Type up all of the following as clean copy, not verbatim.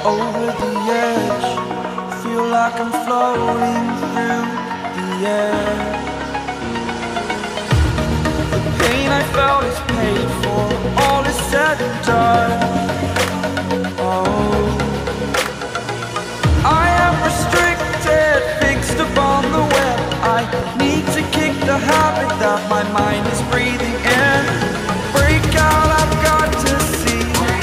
over the edge. Feel like I'm floating through the air. The pain I felt is paid for, all is said and done. Oh, I am restricted, fixed upon the web. I need to kick the habit that my mind is breathing in. Break out, I've got to see.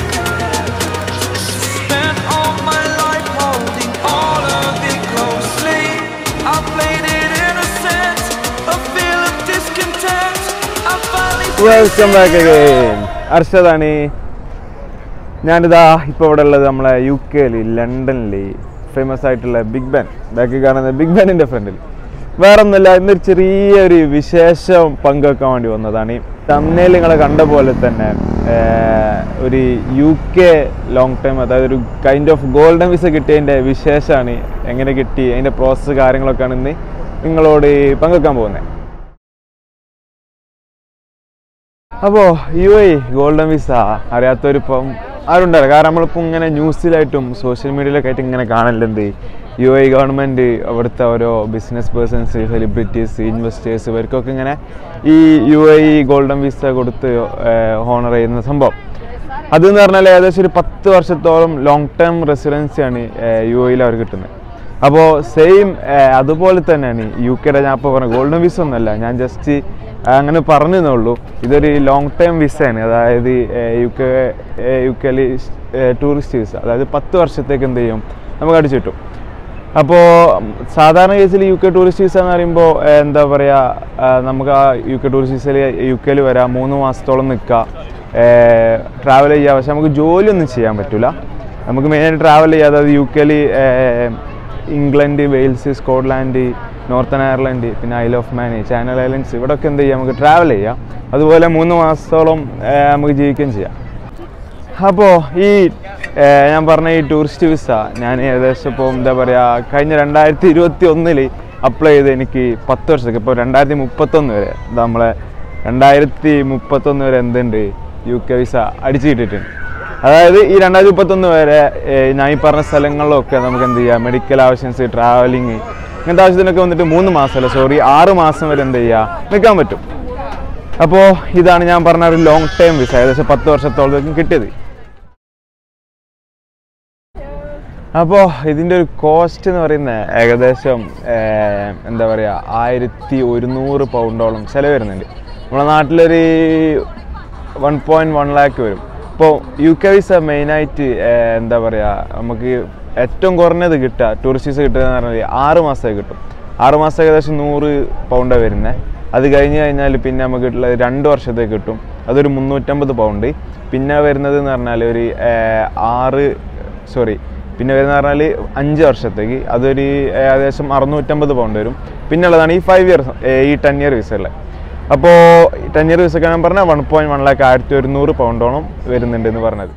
Spent all my life holding all of it closely. I played it innocent, a feel of discontent. I finally Welcome back again. Arshadani. ഞാനിതാ ഇപ്പോൾ ഇവിടെ ഉള്ളത് നമ്മളെ UK-ൽ ലണ്ടനിൽ famous ആയിട്ടുള്ള big ban. ബാക്കി കാണുന്ന big ബാനിൻ്റെ ഫ്രണ്ടിൽ വേറെ ഒന്നുമില്ല, ഇന്നൊരു ചെറിയൊരു വിശേഷം പങ്കുവെക്കാൻ വേണ്ടി വന്നതാണ്. തമ്മിൽ നിങ്ങളെ കണ്ട പോലെ തന്നെ ഒരു UK ലോങ് ടൈം, അതായത് ഒരു കൈൻഡ് ഓഫ് ഗോൾഡൻ വിസ കിട്ടിയതിൻ്റെ വിശേഷമാണ്. എങ്ങനെ കിട്ടി, അതിൻ്റെ പ്രോസസ്സ് കാര്യങ്ങളൊക്കെയാണ് ഇന്ന് നിങ്ങളോട് പങ്കുവെക്കാൻ പോകുന്നത്. അപ്പോൾ UAE ഗോൾഡൻ വിസ അറിയാത്തവരിപ്പം ആരുണ്ടാവില്ല. കാരണം നമ്മളിപ്പോൾ ഇങ്ങനെ ന്യൂസിലായിട്ടും സോഷ്യൽ മീഡിയയിലൊക്കെ ആയിട്ട് ഇങ്ങനെ കാണലുണ്ട്. UAE ഗവൺമെൻറ് അവിടുത്തെ ഓരോ ബിസിനസ് പേഴ്സൺസ്, സെലിബ്രിറ്റീസ്, ഇൻവെസ്റ്റേഴ്സ് ഇവർക്കൊക്കെ ഇങ്ങനെ ഈ UAE ഗോൾഡൻ വിസ കൊടുത്ത് ഹോണർ ചെയ്യുന്ന സംഭവം. അതെന്ന് പറഞ്ഞാൽ ഏകദേശം ഒരു 10 വർഷത്തോളം ലോങ് ടേം റെസിഡൻസിയാണ് UAE അവർക്ക് കിട്ടുന്നത്. അപ്പോൾ സെയിം അതുപോലെ തന്നെയാണ് UK-യുടെ. ഞാൻ ഇപ്പോൾ പറഞ്ഞ ഗോൾഡൻ വിസ ഒന്നുമല്ല, ഞാൻ ജസ്റ്റ് അങ്ങനെ പറഞ്ഞെന്നുള്ളൂ. ഇതൊരു ലോങ് ടൈം വിസയാണ്. അതായത് UK-യിൽ ടൂറിസ്റ്റ് വിസ, അതായത് 10 വർഷത്തേക്ക് എന്ത് ചെയ്യും നമുക്ക് അടിച്ചു കിട്ടും. അപ്പോൾ സാധാരണ കേസിൽ UK ടൂറിസ്റ്റ് വിസ എന്ന് പറയുമ്പോൾ എന്താ പറയുക, നമുക്ക് ആ UK ടൂറിസ്റ്റ് വിസയിൽ UK-യിൽ വരാം, 3 മാസത്തോളം നിൽക്കുക, ട്രാവൽ ചെയ്യുക. പക്ഷെ നമുക്ക് ജോലിയൊന്നും ചെയ്യാൻ പറ്റില്ല. നമുക്ക് മെയിനായിട്ട് ട്രാവൽ ചെയ്യുക, അതായത് UK-യിൽ England, Wales, Scotland, Northern Ireland, പിന്നെ Isle of Man, Channel Islands, ഇവിടെയൊക്കെ എന്ത് ചെയ്യാം, നമുക്ക് ട്രാവൽ ചെയ്യാം. അതുപോലെ 3 മാസത്തോളം നമുക്ക് ജീവിക്കുകയും ചെയ്യാം. അപ്പോൾ ഈ ഞാൻ പറഞ്ഞ ഈ ടൂറിസ്റ്റ് വിസ ഞാൻ ഏകദേശം ഇപ്പോൾ എന്താ പറയുക, കഴിഞ്ഞ 2021 അപ്ലൈ ചെയ്ത് എനിക്ക് 10 വർഷത്തേക്ക്, ഇപ്പോൾ 2031 വരെ, നമ്മളെ 2031 വരെ എന്തുണ്ട് UK വിസ അടിച്ചു കിട്ടിയിട്ടുണ്ട്. അതായത് ഈ 2031 വരെ ഞാൻ ഈ പറഞ്ഞ സ്ഥലങ്ങളിലൊക്കെ നമുക്ക് എന്ത് ചെയ്യാം, മെഡിക്കൽ ആവശ്യംസ്, ട്രാവലിങ്, ഇങ്ങനത്തെ ആവശ്യത്തിനൊക്കെ വന്നിട്ട് 6 മാസം വരെ എന്ത് ചെയ്യുക, നിൽക്കാൻ പറ്റും. അപ്പോൾ ഇതാണ് ഞാൻ പറഞ്ഞ ഒരു ലോങ് ടൈം വിസ, ഏകദേശം 10 വർഷത്തോളം കിട്ടിയത്. അപ്പോൾ ഇതിൻ്റെ ഒരു കോസ്റ്റ് എന്ന് പറയുന്നത് ഏകദേശം എന്താ പറയുക 1100 പൗണ്ടോളം ചിലവ് വരുന്നുണ്ട്. നമ്മുടെ നാട്ടിലൊരു 1.1 lakh വരും. ഇപ്പോൾ UK വിസ മെയിനായിട്ട് എന്താ പറയുക, നമുക്ക് ഏറ്റവും കുറഞ്ഞത് കിട്ടുക, ടൂറിസ്റ്റ് വിസ കിട്ടുക എന്ന് പറഞ്ഞാൽ 6 മാസത്തേക്ക് കിട്ടും. 6 മാസം ഏകദേശം 100 പൗണ്ട് വരുന്നത്. അത് കഴിഞ്ഞ് കഴിഞ്ഞാൽ പിന്നെ നമുക്ക് കിട്ടുള്ളത് 2 വർഷത്തേക്ക് കിട്ടും, അതൊരു 350 പൗണ്ട്. പിന്നെ വരുന്നത് എന്ന് പറഞ്ഞാൽ ഒരു 5 വർഷത്തേക്ക്, അതൊരു ഏകദേശം 650 പൗണ്ട് വരും. പിന്നെ ഉള്ളതാണ് ഈ 5 ഇയർ, ഈ 10 ഇയർ വിസയുള്ള. അപ്പോൾ 10 ഇയർ വിസ ഞാൻ പറഞ്ഞാൽ 1.1 lakh 1100 പൗണ്ടോളം വരുന്നുണ്ട് എന്ന് പറഞ്ഞത്.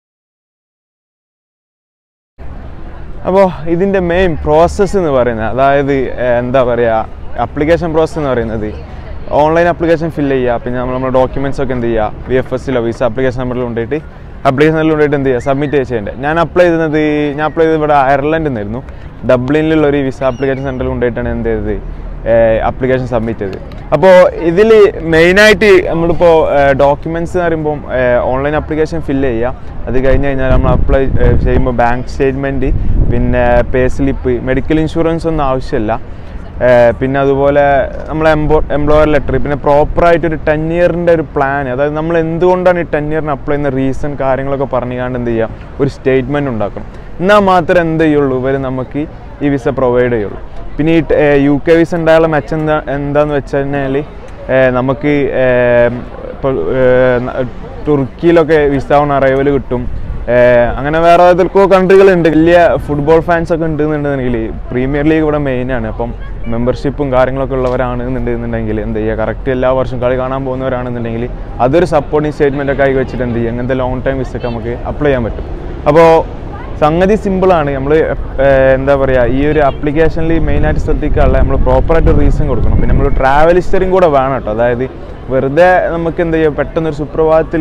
അപ്പോൾ ഇതിൻ്റെ മെയിൻ പ്രോസസ്സ് എന്ന് പറയുന്നത്, അതായത് എന്താ പറയുക, അപ്ലിക്കേഷൻ പ്രോസസ്സ് എന്ന് പറയുന്നത് ഓൺലൈൻ ആപ്ലിക്കേഷൻ ഫില്ല് ചെയ്യുക. പിന്നെ നമ്മുടെ ഡോക്യുമെൻറ്റ്സ് ഒക്കെ എന്ത് ചെയ്യുക, VFS-ലോ വിസ ആപ്ലിക്കേഷൻ നമ്പറിൽ കൊണ്ടിട്ട് എന്ത് ചെയ്യുക, സബ്മിറ്റ് ചെയ്യേണ്ടത്. ഞാൻ അപ്ലൈ ചെയ്തത് ഇവിടെ അയർലൻഡിൽ നിന്നായിരുന്നു. ഡബ്ലിനിലുള്ള ഒരു വിസ ആപ്ലിക്കേഷൻ സെൻറ്ററിൽ കൊണ്ടുപോയിട്ടാണ് എന്ത് ചെയ്തത്, ആപ്ലിക്കേഷൻ സബ്മിറ്റ് ചെയ്ത്. അപ്പോൾ ഇതിൽ മെയിനായിട്ട് നമ്മളിപ്പോൾ ഡോക്യുമെൻറ്റ്സ് എന്ന് പറയുമ്പോൾ ഓൺലൈൻ ആപ്ലിക്കേഷൻ ഫില്ല് ചെയ്യുക. അത് കഴിഞ്ഞ് കഴിഞ്ഞാൽ നമ്മൾ അപ്ലൈ ചെയ്യുമ്പോൾ ബാങ്ക് സ്റ്റേറ്റ്മെൻറ്റ്, പിന്നെ പേ സ്ലിപ്പ്, മെഡിക്കൽ ഇൻഷുറൻസ് ഒന്നും ആവശ്യമില്ല. പിന്നെ അതുപോലെ നമ്മളെ എംപ്ലോയർ ലെറ്റർ, പിന്നെ പ്രോപ്പറായിട്ടൊരു 10 ഇയറിൻ്റെ ഒരു പ്ലാൻ, അതായത് നമ്മൾ എന്തുകൊണ്ടാണ് ഈ 10 ഇയറിന് അപ്ലൈ ചെയ്യുന്ന റീസൺ കാര്യങ്ങളൊക്കെ പറഞ്ഞുകൊണ്ട് എന്ത് ചെയ്യുക, ഒരു സ്റ്റേറ്റ്മെൻറ്റ് ഉണ്ടാക്കണം. എന്നാൽ മാത്രമേ എന്ത് ചെയ്യുള്ളൂ, ഇവർ നമുക്ക് ഈ വിസ പ്രൊവൈഡ് ചെയ്യുള്ളൂ. പിന്നെ ഈ UK വിസ ഉണ്ടായുള്ള മെച്ചം എന്താണെന്ന് വെച്ച് കഴിഞ്ഞാൽ, നമുക്ക് ഇപ്പോൾ തുർക്കിയിലൊക്കെ വിസ ഓൺ അറൈവൽ കിട്ടും. അങ്ങനെ വേറെ ഏതൊക്കെ കൺട്രികളുണ്ട്. വലിയ ഫുട്ബോൾ ഫാൻസൊക്കെ ഉണ്ടെന്നുണ്ടെങ്കിൽ പ്രീമിയർ ലീഗ് ഇവിടെ മെയിനാണ്. അപ്പം മെമ്പർഷിപ്പും കാര്യങ്ങളൊക്കെ ഉള്ളവരാണെന്നുണ്ടെങ്കിൽ എന്ത് ചെയ്യുക, കറക്റ്റ് എല്ലാ വർഷവും കളി കാണാൻ പോകുന്നവരാണെന്നുണ്ടെങ്കിൽ അതൊരു സപ്പോർട്ടിങ് സ്റ്റേറ്റ്മെൻ്റ് ഒക്കെ ആയി വെച്ചിട്ട് എന്ത് ചെയ്യുക, അങ്ങനത്തെ ലോങ് ടൈം വിസയൊക്കെ നമുക്ക് അപ്ലൈ ചെയ്യാൻ പറ്റും. അപ്പോൾ സംഗതി സിമ്പിളാണ്. നമ്മൾ എന്താ പറയുക, ഈ ഒരു ആപ്ലിക്കേഷനിൽ മെയിനായിട്ട് ശ്രദ്ധിക്കാനുള്ള നമ്മൾ പ്രോപ്പറായിട്ട് റീസൺ കൊടുക്കണം. പിന്നെ നമ്മൾ ട്രാവൽ ഹിസ്റ്ററിയും കൂടെ വേണം കേട്ടോ. അതായത് വെറുതെ നമുക്ക് എന്ത് ചെയ്യുക, പെട്ടെന്നൊരു സുപ്രഭാതത്തിൽ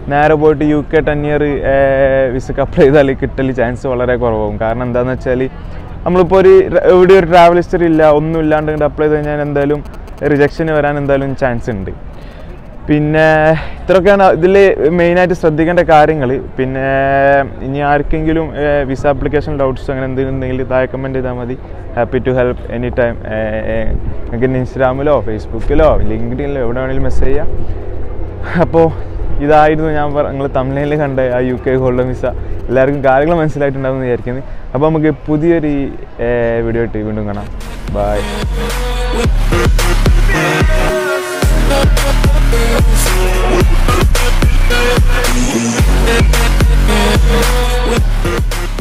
നേരെ പോയിട്ട് UK 10 ഇയർ വിസക്ക് അപ്ലൈ ചെയ്താൽ കിട്ടൽ ചാൻസ് വളരെ കുറവാകും. കാരണം എന്താണെന്ന് വെച്ചാൽ നമ്മളിപ്പോൾ എവിടെ ഒരു ട്രാവൽ ഹിസ്റ്ററി ഇല്ല, ഒന്നും ഇല്ലാണ്ട് അപ്ലൈ ചെയ്ത് കഴിഞ്ഞാൽ എന്തായാലും റിജക്ഷന് വരാൻ എന്തായാലും ചാൻസ് ഉണ്ട്. പിന്നെ ഇത്രയൊക്കെയാണ് ഇതിൽ മെയിനായിട്ട് ശ്രദ്ധിക്കേണ്ട കാര്യങ്ങൾ. പിന്നെ ഇനി ആർക്കെങ്കിലും വിസ ആപ്ലിക്കേഷൻ ഡൗട്ട്സ് അങ്ങനെ എന്തെങ്കിലും ഉണ്ടെങ്കിൽ താഴെ കമൻറ്റ് ചെയ്താൽ മതി. Happy to help any time. നിങ്ങൾക്ക് ഇൻസ്റ്റാഗ്രാമിലോ ഫേസ്ബുക്കിലോ ലിങ്ക്ഡിനിലോ എവിടെ വേണമെങ്കിലും മെസ്സേജ് ചെയ്യാം. അപ്പോൾ ഇതായിരുന്നു നിങ്ങൾ തമിഴ്നാട്ടിൽ കണ്ട ആ UK ഗോൾഡൻ വിസ. എല്ലാവർക്കും കാര്യങ്ങൾ മനസ്സിലായിട്ടുണ്ടാകുമെന്ന് വിചാരിക്കുന്നത്. അപ്പോൾ നമുക്ക് പുതിയൊരു വീഡിയോ ഇട്ട് വീണ്ടും കാണാം. ബൈ.